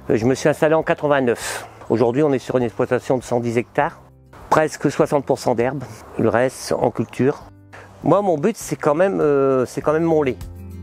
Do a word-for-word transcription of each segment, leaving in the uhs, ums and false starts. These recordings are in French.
Je me suis installé en quatre-vingt-neuf. Aujourd'hui, on est sur une exploitation de cent dix hectares, presque soixante pour cent d'herbe, le reste en culture. Moi, mon but, c'est quand même, euh, c'est quand même mon lait.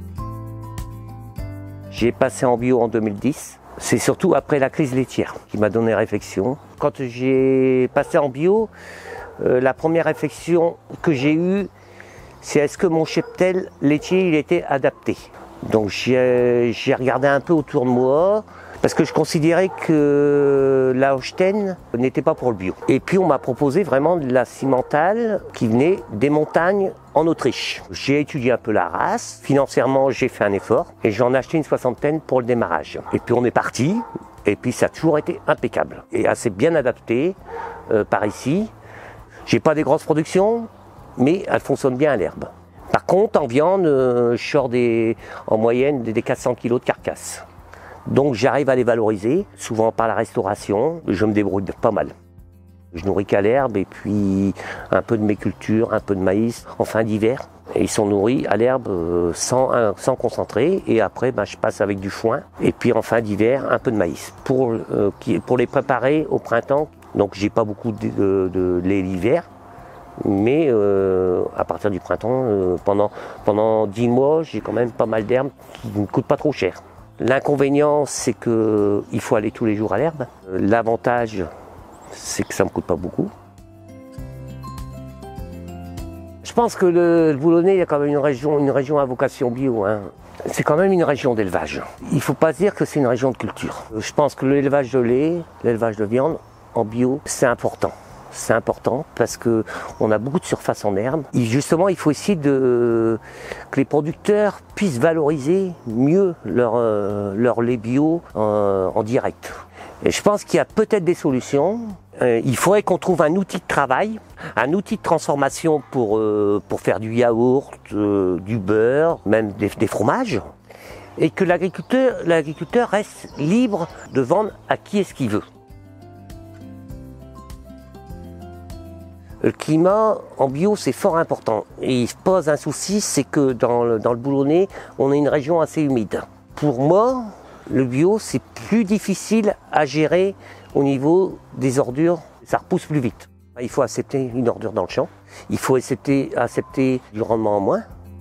J'ai passé en bio en deux mille dix. C'est surtout après la crise laitière qui m'a donné réflexion. Quand j'ai passé en bio, euh, la première réflexion que j'ai eue, c'est est-ce que mon cheptel laitier il était adapté. Donc j'ai regardé un peu autour de moi, parce que je considérais que la Holstein n'était pas pour le bio. Et puis on m'a proposé vraiment de la cimentale qui venait des montagnes en Autriche. J'ai étudié un peu la race, financièrement j'ai fait un effort et j'en ai acheté une soixantaine pour le démarrage. Et puis on est parti, et puis ça a toujours été impeccable et assez bien adapté euh, par ici. J'ai pas des grosses productions, mais elles fonctionnent bien à l'herbe. Par contre, en viande, euh, je sors des, en moyenne des quatre cents kilos de carcasses. Donc j'arrive à les valoriser, souvent par la restauration, je me débrouille pas mal. Je nourris qu'à l'herbe et puis un peu de mes cultures, un peu de maïs en fin d'hiver. Et ils sont nourris à l'herbe sans, sans concentrer et après ben, je passe avec du foin. Et puis en fin d'hiver, un peu de maïs pour, euh, pour les préparer au printemps. Donc j'ai pas beaucoup de, de, de lait l'hiver. Mais euh, à partir du printemps, euh, pendant, pendant dix mois, j'ai quand même pas mal d'herbes qui ne coûtent pas trop cher. L'inconvénient, c'est qu'il faut aller tous les jours à l'herbe. L'avantage, c'est que ça ne me coûte pas beaucoup. Je pense que le, le Boulonnais, il y a quand même une région, une région à vocation bio. Hein. C'est quand même une région d'élevage. Il ne faut pas dire que c'est une région de culture. Je pense que l'élevage de lait, l'élevage de viande en bio, c'est important. C'est important parce qu'on a beaucoup de surface en herbe. Et justement, il faut essayer de, que les producteurs puissent valoriser mieux leur, euh, leur lait bio euh, en direct. Et je pense qu'il y a peut-être des solutions. Euh, il faudrait qu'on trouve un outil de travail, un outil de transformation pour, euh, pour faire du yaourt, euh, du beurre, même des, des fromages. Et que l'agriculteur, l'agriculteur reste libre de vendre à qui est-ce qu'il veut. Le climat en bio, c'est fort important. Et il se pose un souci, c'est que dans le, dans le Boulonnais, on est une région assez humide. Pour moi, le bio, c'est plus difficile à gérer au niveau des ordures. Ça repousse plus vite. Il faut accepter une ordure dans le champ. Il faut accepter, accepter du rendement en moins.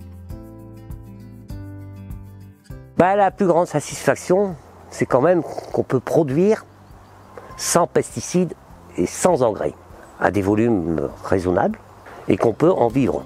Bah, la plus grande satisfaction, c'est quand même qu'on peut produire sans pesticides et sans engrais, à des volumes raisonnables et qu'on peut en vivre.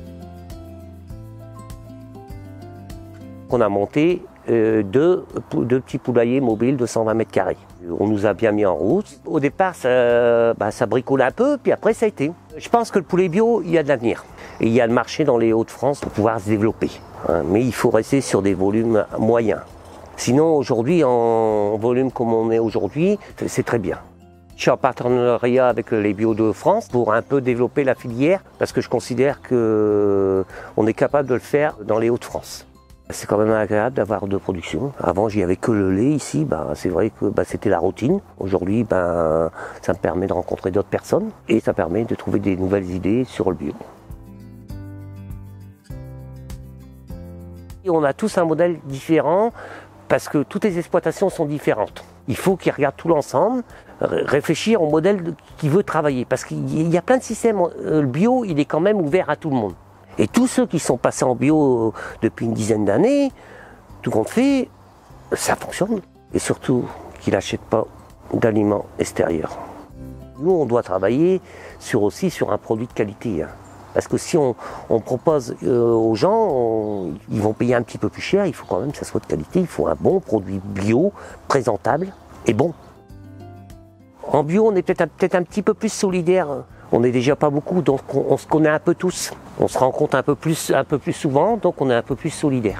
On a monté euh, deux, deux petits poulaillers mobiles de cent vingt mètres carrés. On nous a bien mis en route. Au départ, ça, bah, ça bricolait un peu, puis après ça a été. Je pense que le poulet bio, il y a de l'avenir. Et il y a le marché dans les Hauts-de-France pour pouvoir se développer. Hein, mais il faut rester sur des volumes moyens. Sinon, aujourd'hui, en volume comme on est aujourd'hui, c'est très bien. Je suis en partenariat avec les Bio de France pour un peu développer la filière parce que je considère qu'on est capable de le faire dans les Hauts-de-France. C'est quand même agréable d'avoir de production. Avant, j'y avais que le lait ici. Ben, c'est vrai que ben, c'était la routine. Aujourd'hui, ben, ça me permet de rencontrer d'autres personnes et ça permet de trouver des nouvelles idées sur le bio. Et on a tous un modèle différent parce que toutes les exploitations sont différentes. Il faut qu'ils regardent tout l'ensemble, réfléchir au modèle qui veut travailler. Parce qu'il y a plein de systèmes. Le bio, il est quand même ouvert à tout le monde. Et tous ceux qui sont passés en bio depuis une dizaine d'années, tout compte fait, ça fonctionne. Et surtout, qu'ils n'achètent pas d'aliments extérieurs. Nous, on doit travailler sur aussi sur un produit de qualité. Hein. Parce que si on, on propose euh, aux gens, on, ils vont payer un petit peu plus cher, il faut quand même que ça soit de qualité, il faut un bon produit bio, présentable et bon. En bio, on est peut-être peut-être un petit peu plus solidaire. On n'est déjà pas beaucoup, donc on, on se connaît un peu tous. On se rencontre un peu plus, un peu plus souvent, donc on est un peu plus solidaire.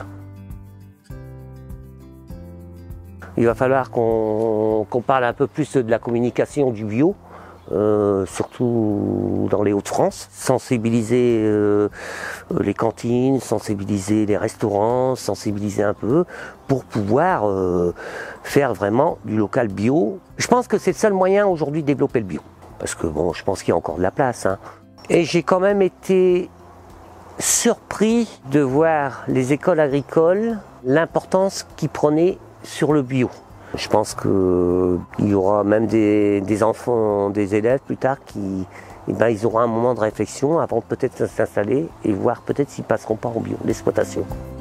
Il va falloir qu'on qu'on parle un peu plus de la communication du bio. Euh, surtout dans les Hauts-de-France, sensibiliser euh, les cantines, sensibiliser les restaurants, sensibiliser un peu pour pouvoir euh, faire vraiment du local bio. Je pense que c'est le seul moyen aujourd'hui de développer le bio, parce que bon, je pense qu'il y a encore de la place. Hein. Et j'ai quand même été surpris de voir les écoles agricoles, l'importance qu'ils prenaient sur le bio. Je pense qu'il y aura même des, des enfants, des élèves plus tard qui eh ben, ils auront un moment de réflexion avant peut-être de s'installer et voir peut-être s'ils passeront pas en bio, l'exploitation.